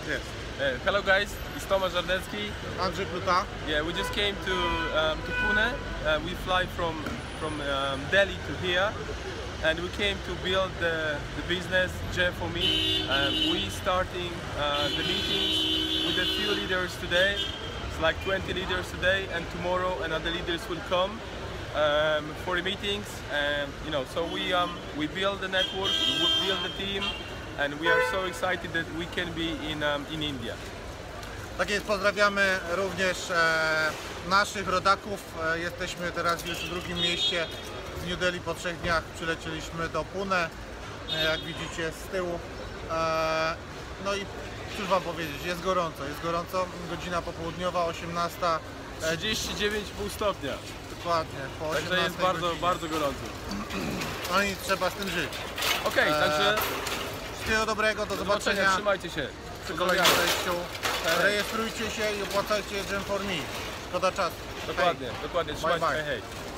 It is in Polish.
Yes. Hello guys, it's Tomasz Żardecki. Andrzej Pluta. Yeah, we just came to Pune. We fly from Delhi to here, and we came to build the business. Jeff for me. We starting the meetings with a few leaders today. It's like 20 leaders today, and tomorrow another leaders will come for the meetings. And so we build the network, we build the team. And we are so excited that we can be in India. Tak jest, pozdrawiamy również naszych rodaków. Jesteśmy teraz już w drugim mieście z New Delhi. Po 3 dniach przylecieliśmy do Pune, jak widzicie z tyłu. No i cóż wam powiedzieć, jest gorąco, godzina popołudniowa, 18. 39,5 stopnia. Dokładnie, po 18 Także jest bardzo gorąco. No i trzeba z tym żyć. Okej, także wszystkiego dobrego, do zobaczenia. Trzymajcie się. Przy kolejnym wejściu. Rejestrujcie się i opłacajcie Jam for Me. Szkoda czasu. Dokładnie, trzymajcie się. Bye. Hej.